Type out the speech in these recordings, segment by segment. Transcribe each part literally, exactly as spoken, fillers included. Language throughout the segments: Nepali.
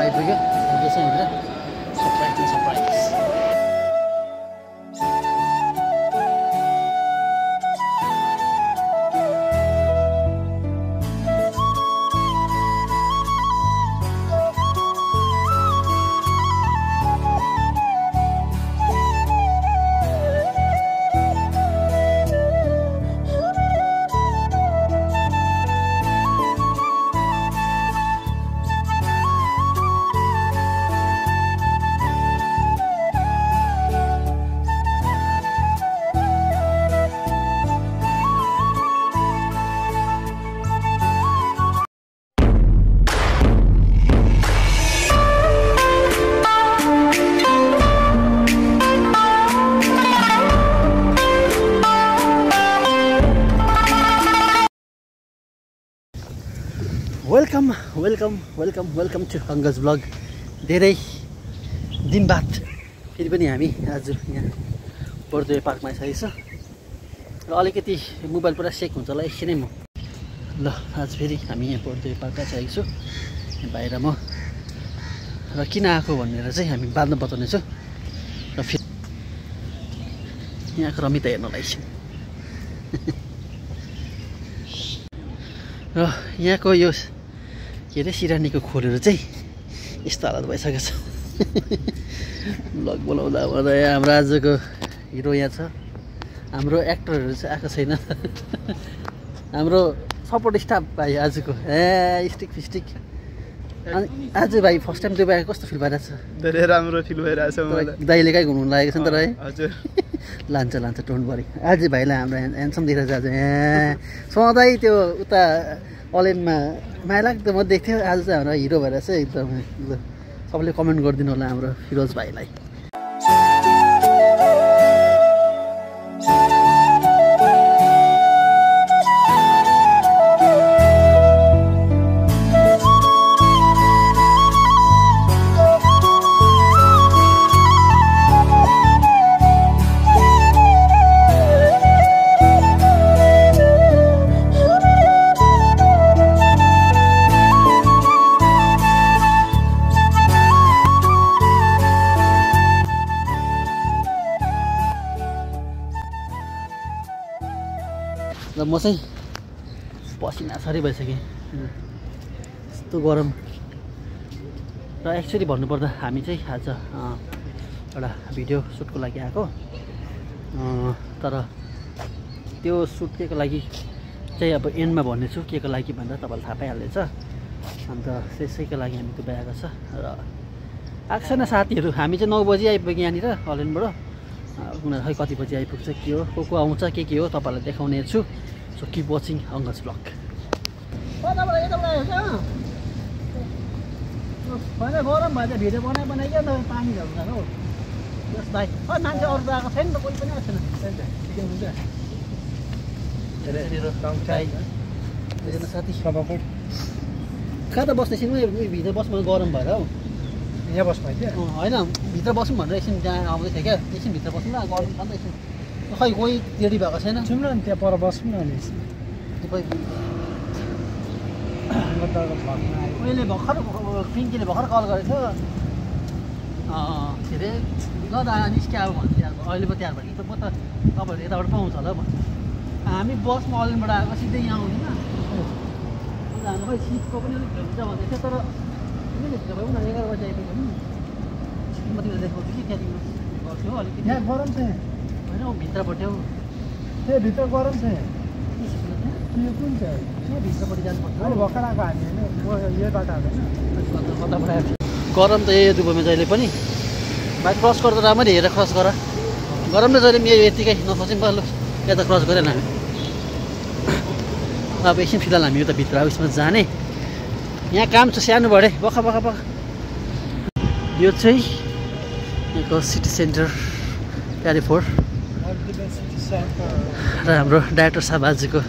आइपुग्यो यहाँभित्र surprise surprise welcome welcome welcome welcome to Angaj blog. धेरै दिन बाद फेरि पनि हामी आज यहाँ बर्दुवे पार्कमा आइसकेको छ र अलिकति मोबाइल पुरा सेक हुन्छ होला एकछिनै म ल आज फेरि हामी यहाँ बर्दुवे पार्कमा आइसकेको छु बाहिर म र किन आएको भनेर चाहिँ हामी बादमा बताउनेछौँ र फेरि यहाँको रमिता हेर्नलाई र यहाँको यो के अरे सिरानीको खोलहरू चाहिँ यस्तो हालत भइसकेको छ ब्लग बोलाउँदा भन्दा हाम्रो आजको हिरो यहाँ छ। हाम्रो एक्टरहरू चाहिँ आएको छैन हाम्रो सपोर्ट स्टाफ भाइ आजको ए स्टिक फिस्टिक। अनि आज भाइ फर्स्ट टाइम दुबई आएको कस्तो फिल भइरहेको छ? धेरै राम्रो फिल भइरहेको छ मलाई। दाइले कहीँ घुम्नु लागेको छ नि त है? हजुर लान्छ लान्छ डोन्ट वरी। आज भाइलाई हाम्रो ह्यान्डसम देखिरहेको छ आज। ए सधैँ त्यो उता अलेनमा माया लाग्दो म देख्थ्यो, आज चाहिँ हाम्रो हिरो भएर चाहिँ एकदम सबैले कमेन्ट गरिदिनु होला हाम्रो फिरोज भाइलाई। र म चाहिँ पसिना सरी भइसकेँ, यस्तो गरम। र एक्चुअली भन्नुपर्दा हामी चाहिँ आज एउटा भिडियो सुटको लागि आएको, तर त्यो सुट के को लागि चाहिँ अब एन्डमा भन्नेछु के को लागि भन्दा तपाईँलाई थाहा पाइहाल्नेछ। अन्त त्यसैको लागि हामी दुबई आएको छ र आएको छैन साथीहरू। हामी चाहिँ नौ बजी आइपुग्यो यहाँनिर अलेनबाट। उनीहरू खै कति बजी आइपुग्छ के हो को को आउँछ के के हो तपाईँलाई देखाउने छु। So keep watching Angaj blog. गरम भए चाहिँ भिडियो बनाइ बनाइ क्या पानी झर्छ हो यस भाइ। मान्छे अरू त आएको छैन त, कोही पनि आएको छैन साथी। कहाँ त बस्ने एकछिन भित्र बस्नु गरम भएर हौ। यहाँ बस्नु होइन होइन भित्र बसौँ भनेर एकछिन त्यहाँ आउँदै थियो क्या, एकछिन भित्र बस्नु न गरम छ नि त एकछिन। खै कोही रेडी भएको छैन। जाउँ न त्यहाँ पर बसौँ न अनि अहिले भर्खर पिङ्कीले भर्खर कल गरेको थियो के अरे ल दा निस्क्या अब भन्थ्यो। अब अहिले पो तयार भयो कि म त तपाईँहरू यताबाट पाउँछ होला भन्छ। हामी बसमा अलिनबाट आएको सिधै यहाँ आउँदैन। हाम्रो खै सिटको पनि अलिक भित्र भन्दै थियो, तर भित्र भयो न एघार बजी आइपुग्यो नि। म तिमीलाई देखाउँछु कि त्यहाँ तिम्रो गर्थ्यो अलिकति। यहाँ गरम छ होइन हौ भित्रपट्टि हौ त्यहाँ भित्र गरम छ। यो कुन चाहिँ त्यो भित्रपट्टि जानुपर्छ। अहिले भर्खर आएको हामी होइन यो बाटो हाल्दैन कताबाट आएको। गरम त यही दुबईमा जहिले पनि बाइक क्रस गर्दा राम्ररी हेरेर क्रस गर। गरम त जहिले पनि यतिकै नसोचौँ ल यता क्रस गरेन हामी। अब एकछिन फिलहाल हामी उता भित्र उयसमा जाने। यहाँ काम छ सानो बढे बखा बखा बखा। यो चाहिँ यहाँको सिटी सेन्टर प्यारी फोर र हाम्रो डाइरेक्टर साहब आजको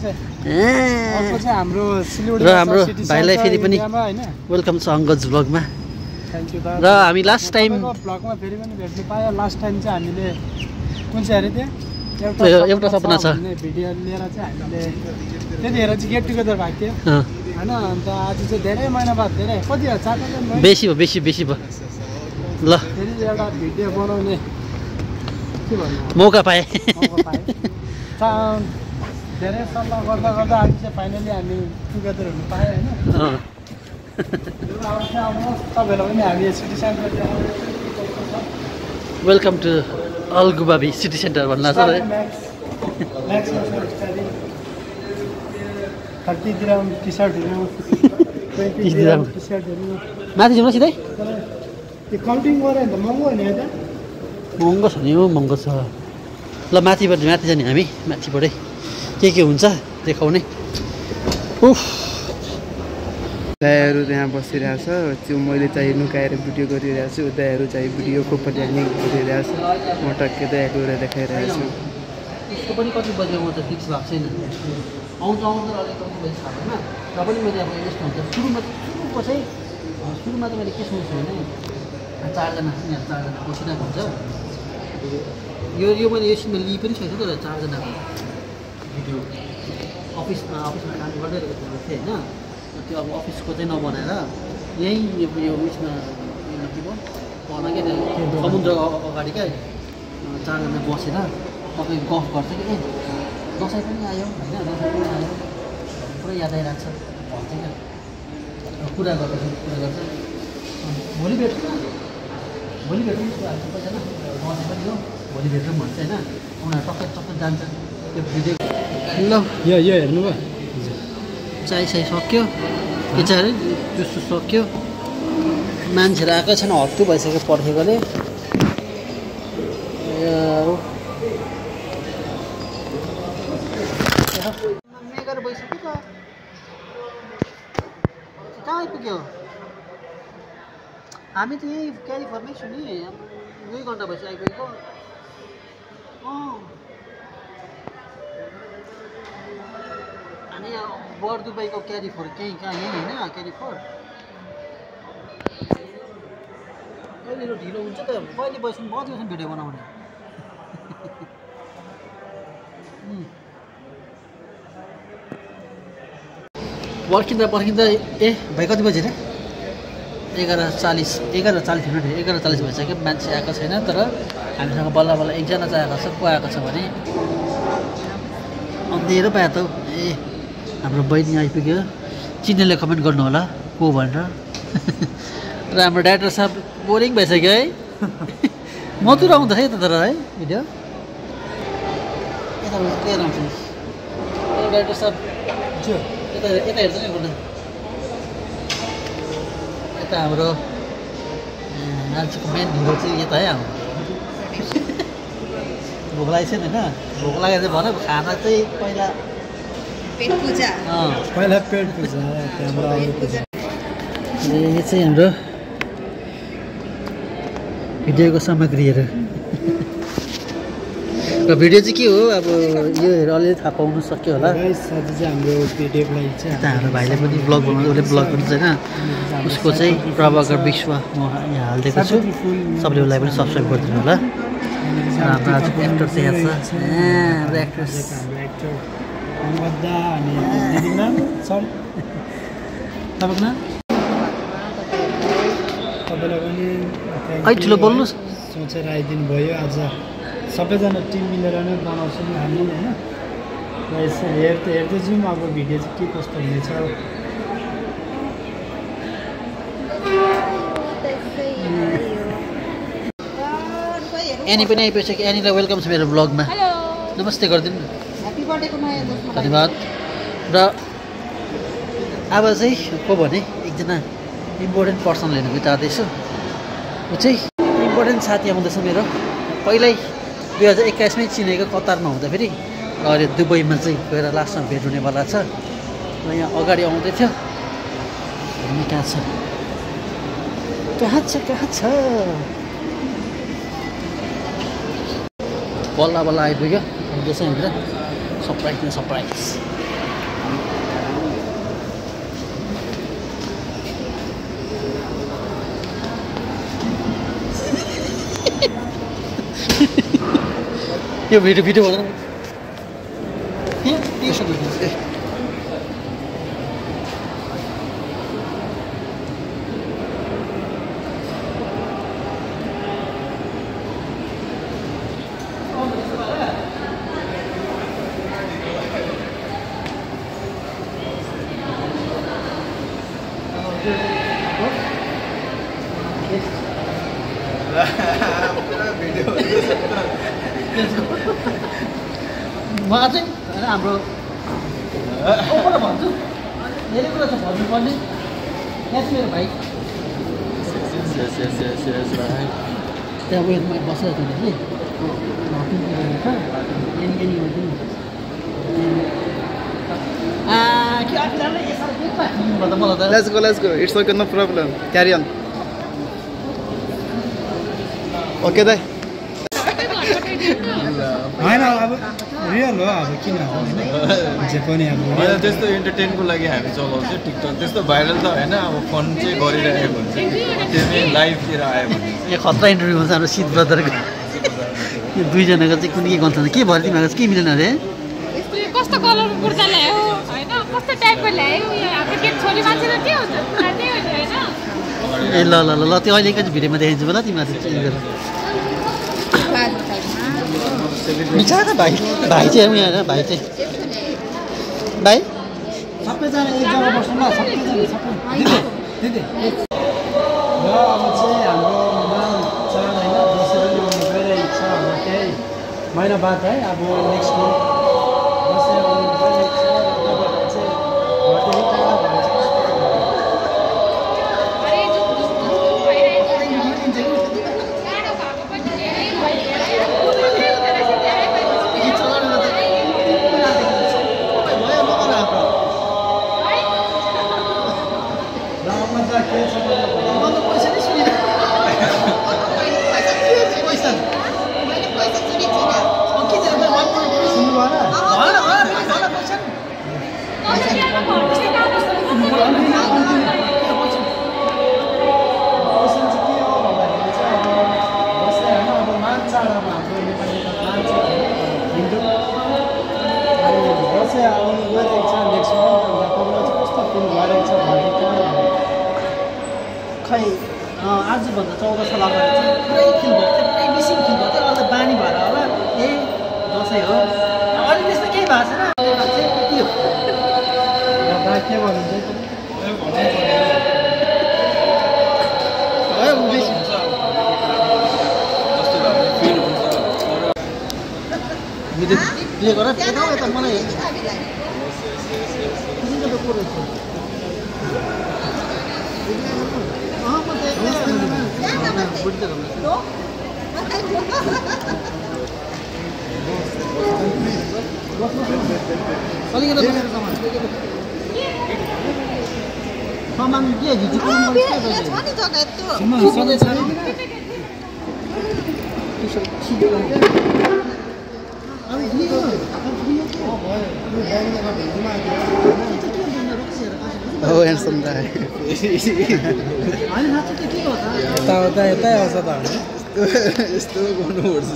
हाम्रो र हाम्रो भाइलाई फेरि पनि वेलकम छ अङ्गज ब्लगमा। र हामी लास्ट टाइम ब्लगमा फेरि पनि भेट्नु पायो। लास्ट टाइम चाहिँ हामीले कुन चाहिँ अरे त्यहाँ एउटा सपना छ भिडियो लिएर चाहिँ हामीले त्यतिखेर चाहिँ गेट टुगेदर भएको थियो। होइन अन्त आज चाहिँ धेरै महिना बाद धेरै कति हो चार पाँचजना भयो बेसी भयो बेसी बेसी भयो ल फेरि एउटा भिडियो बनाउने के भन्नु मौका पाएँ मौका पाएँ चा- धेरै सल्लाह गर्दा गर्दा आज चाहिँ फाइनली हामी टुगेदर हुनु पायो होइन अँ अब चाहिँ आउनुहोस् तपाईँहरूलाई पनि हामी सिटी सेन्टर वेलकम टु अलगुबाबी सिटी सेन्टर भन्नु छ थर्टी ग्राम टी सर्टहरू तीस dirham। टी सर्टहरू माथि जाउँ न सिधै त्यो काउन्टिङ गऱ्यो भने त महँगो होइन यता महँगो छ नि हो महँगो छ ल माथिबाट माथि जाने हामी माथिबाटै के के हुन्छ देखाउने उफ दायाहरू त्यहाँ बसिरहेको छ त्यो मैले चाहिँ नुकाएर भिडियो गरिरहेको छु दायाहरू चाहिँ भिडियोको पनि गरिरहेको छ म टक्कै दाया गएर देखाइरहेको छु उसको पनि कति बजी आउँछ फिक्स भएको छैन आउँछ आउँछ अलिक कति बजी थाहा भएन र पनि मैले अब यस्तो हुन्छ सुरुमा सुरुको चाहिँ सुरुमा त मैले के सोच्छु भने चारजना यिनीहरू चारजना बसिरहेको हुन्छ यो यो मैले एकछिनमा लिइ पनि सकेको तर चारजनाको भिडियो अफिसमा अफिसमा काम गर्दै रहेको थिएँ होइन त्यो अब अफिसको चाहिँ नबनाएर यहीँ यो यो उयसमा उयोमा के भयो भन के त्यो समुद्रको अगाडि क्या चारजना बसेर तपाईँ गफ गर्छ कि ए दसैँ पनि आयो होइन दसैँ पनि आयो पुरै याद आइरहेको छ भन्छ क्या कुरा गर्छ कुरा गर्छ भोलि भेट्छ भोलि भेटौँ सबैजना दसैँ पनि हो भोलि भेटौँ भन्छ होइन उनीहरू टक्कै टक्कै जान्छ त्यो भिडियो ल यो यो हेर्नुभयो चाय साई सक्यो के चाहिँ जुसु सक्यो मान्छेहरू आएकै छैन हत्तु भइसक्यो पर्खेकोले एघार भइसक्यो त कहाँ आइपुग्यो हामी त यहीँ क्यालिफोर्मै छु नि दुई घन्टा भइसक्यो आइपुगेको अँ हामी बर दुबईको क्यालिफोर केही कहाँ यहीँ होइन क्यालिफोर कहिले ढिलो हुन्छ त कहिले बस्नु बजीसम्म भिडियो बनाउने पर्खिँदा पर्खिँदा ए भाइ कति बजी रे एघार चालिस एघार चालिस मिनट एघार चालिस भइसक्यो मान्छे आएको छैन तर हामीसँग बल्ल बल्ल एकजना चाहिँ आएको छ को आएको छ भने अँधेरो पायो त ए हाम्रो बहिनी आइपुग्यो चिन्नेले कमेन्ट गर्नु होला को भनेर र हाम्रो डाइरेक्टर साहब बोरिङ भइसक्यो है मधुर आउँदो रहेछ त तर है भिडियो यता क्लियर आउँछ डाइरेक्टर साहब यता यता हेर्छ नि बोल्नु यता हाम्रो मान्छेको मेन हिरो चाहिँ यता है हाम्रो भोक लागेको छैन होइन भोक लागेको चाहिँ भन खाना चाहिँ पहिला पेट पूजा पहिला पेट पूजा त्यहाँबाट अरू पूजा यो चाहिँ हाम्रो भिडियोको सामग्रीहरू र भिडियो चाहिँ के हो अब यो अलिअलि थाहा पाउनु सक्यो होला गाइस आज चाहिँ हाम्रो भिडियोको लागि चाहिँ यता हाम्रो भाइले पनि ब्लग बनाउँछ उसले ब्लग गर्नु होइन उसको चाहिँ प्रभाकर विश्व म यहाँ हालिदिएको छु सबले उसलाई पनि सब्सक्राइब गरिदिनु होला हाम्रो आज एक्टर चाहिँ यहाँ छ हाम्रो एक्ट्रेस हाम्रो एक्टर अङ्गदा अनि दिदीको नाम सर तपाईँको नाम तपाईँलाई पनि है ठुलो बोल्नुहोस् सोचेर आइदिनु भयो आज सबैजना टिम मिलेर नै बनाउँछौँ हामी होइन र यसो हेर्दै हेर्दै जाउँ अब भिडियो चाहिँ के कस्तो हुनेछ एनी पनि आइपुगिसक्यो एनीलाई वेलकम छ मेरो ब्लगमा नमस्ते गरिदिनु न ह्याप्पी बर्थडेको नयाँ दोस्रो धन्यवाद र अब चाहिँ को भने एकजना इम्पोर्टेन्ट पर्सन लिनु बिताउँदैछु ऊ चाहिँ इम्पोर्टेन्ट साथी आउँदैछ मेरो पहिल्यै दुई हजार एक्काइसमै चिनेको कतारमा हुँदाखेरि र अहिले दुबईमा चाहिँ गएर लास्टमा भेट हुनेवाला छ र यहाँ अगाडि आउँदै थियो हामी कहाँ छ कहाँ छ कहाँ छ बल्ल बल्ल आइपुग्यो आउँदैछ यहाँनिर सरप्राइज न सरप्राइज यो भिडियो भिडियो भन्नु मलाई चाहिँ होइन हाम्रो ओपर भन्छु धेरै कुरा छ भन्नुपर्ने यहाँ चाहिँ मेरो भाइ त्यहाँ उयोमा बसेर जाँदाखेरि Let's go, let's go. It's okay, no problem. Carry on. Okay, दाइ होइन अब रियल हो अब किन जे पनि अब होइन त्यस्तो इन्टरटेनको लागि हामी चलाउँछौँ टिकटक त्यस्तो भाइरल त होइन अब फन चाहिँ गरिरहेको हुन्छ त्यो चाहिँ लाइभतिर आयो भने यो खतरा इन्टरभ्यूमा चाहिँ हाम्रो शीत ब्रदरको यो दुईजनाको चाहिँ कुनै के गर्छ के भयो तिमीहरूको चाहिँ के मिलेन अरे कस्तो कलरको कुर्ता ल्यायो होइन कस्तो टाइपको ल्यायो हाम्रो के छोरी मान्छे त के हुन्छ त्यही हो होइन ए ल ल ल ल त्यो अहिले एकैचोटि भिडियोमा देखाइदिन्छु ल तिमीलाई चाहिँ चेन्ज गरेर मिठा त भाइ भाइ चाहिँ हेरौँ यहाँ भाइ चाहिँ भाइ सबैजना एक जग्गा बस्नु ल सबैजना सबै दिदी दिदी र अब चाहिँ हाम्रो नाम चाड होइन दसैँ पनि आउनु गइरहेको छ हाम्रो केही महिना बाद है अब नेक्स्ट मन्थ दसैँ आउनु गइरहेको छ र तपाईँहरू चाहिँ घरदेखि टाढा भएर खै आजभन्दा चौध साल अगाडि चाहिँ पुरै फिल भएको थियो पुरै मिसिङ फिल भएको थियो अहिले बानी भएर होला ए दसैँ हो अहिले त्यस्तो केही भएको छैन चाहिँ के हो के भन्नुहुन्छ प्ले गर यता यता मलाई सामान के हिजो Oh, handsome guy. यताउता यतै आउँछ त यस्तो गर्नुपर्छ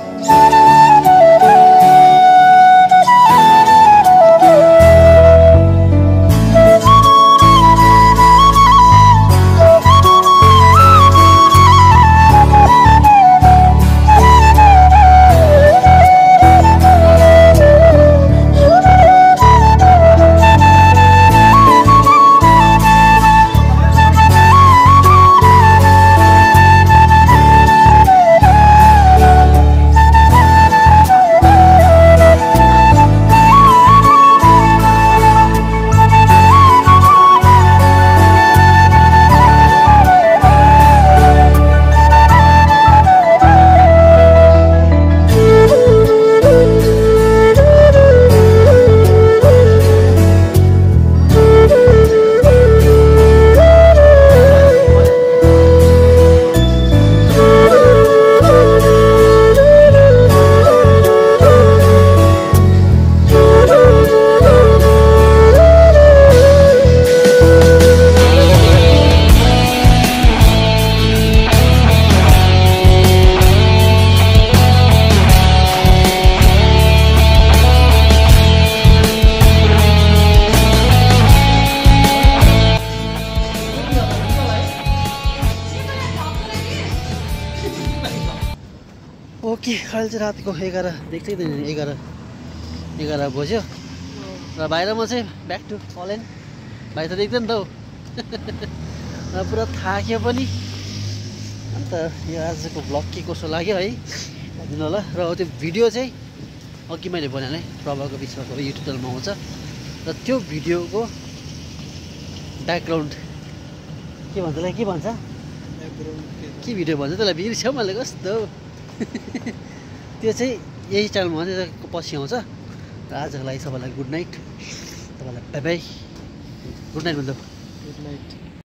ओके अहिले चाहिँ रातिको एघार देख्दै थिएन एघार एघार बज्यो र भाइ र म चाहिँ ब्याक टु कलेन भाइ त देख्दैन नि त हौ र पुरा थाक्यो पनि अन्त यो आजको भ्लग के कसो लाग्यो है भनिदिनु होला। र त्यो भिडियो चाहिँ अघि मैले भने प्रभावको विश्वासको युट्युब च्यानलमा आउँछ र त्यो भिडियोको ब्याकग्राउन्ड के भन्छ त्यसलाई के भन्छ के भिडियो भन्छ त्यसलाई बिर्स्यो मैले कस्तो त्यो चाहिँ यही च्यानलमा चाहिँ पछि आउँछ। र आजको लागि सबैलाई गुड नाइट, तपाईँलाई बाई बाई, गुड नाइट भन्छ। Good night.